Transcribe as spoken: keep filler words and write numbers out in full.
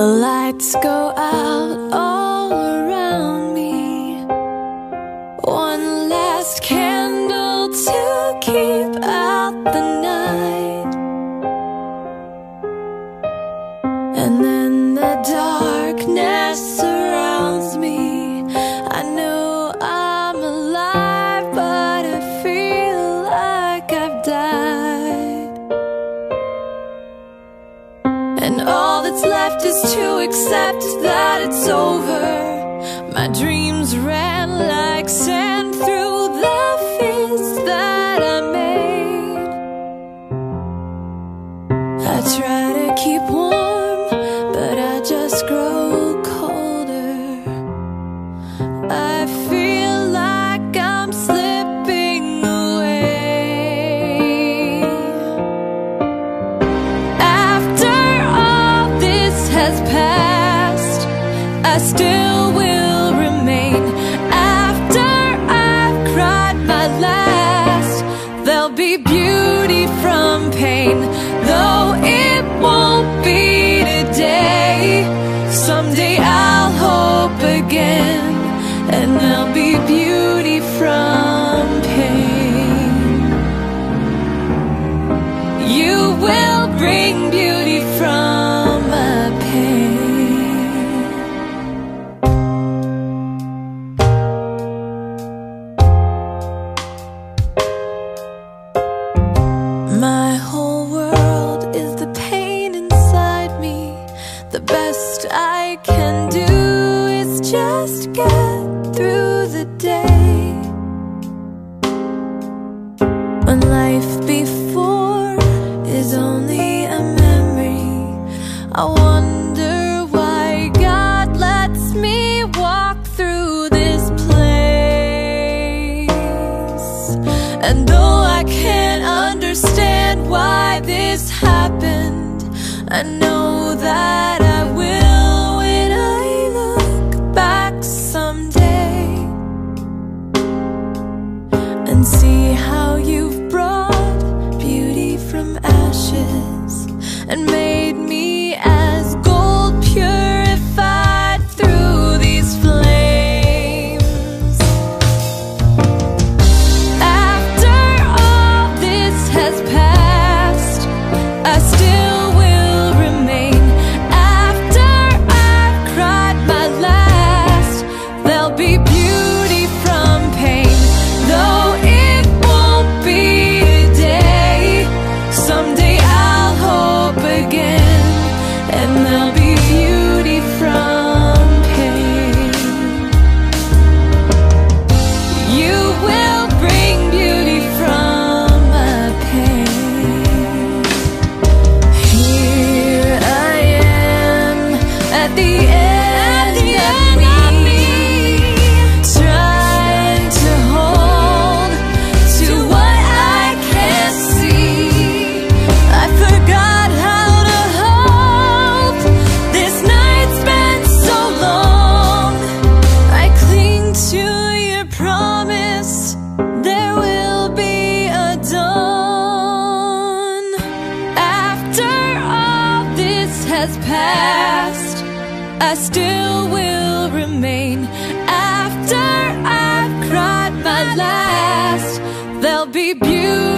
The lights go out all around me. One last candle to keep out the night, and then the darkness surrounds me. I know I'm alive, but I feel like I've died. And all that's left is to accept that it's over. My dreams ran like sand through the fist that I made. I try to keep warm, but I just grow colder. I feel like I'm slipping away. After all this has passed, I still will remain. After I've cried my last, there'll be beauty from pain. Though it won't be today, someday I'll hope again, and there'll be beauty from pain. You will bring beauty from my pain. My whole world is the pain inside me. The best I can do is just get through the day. When life before is only a memory, I wonder why God lets me walk through this place. And though I can't understand why this happened, I know that I will when I look back someday and see how you've brought beauty from ashes and made me as gold purified through these flames. After all this has passed, I still will remain. After I've cried my last, there'll be beauty from pain. Though it won't be today, someday I'll hope again, and there'll be beauty from pain. You will bring beauty from my pain. Here I am at the end of me, trying to hold to what I can't see. I forgot how to hope. This night's been so long. I cling to your promise, there will be a dawn. After all this has passed, I still will remain. After I've cried my last, there'll be beauty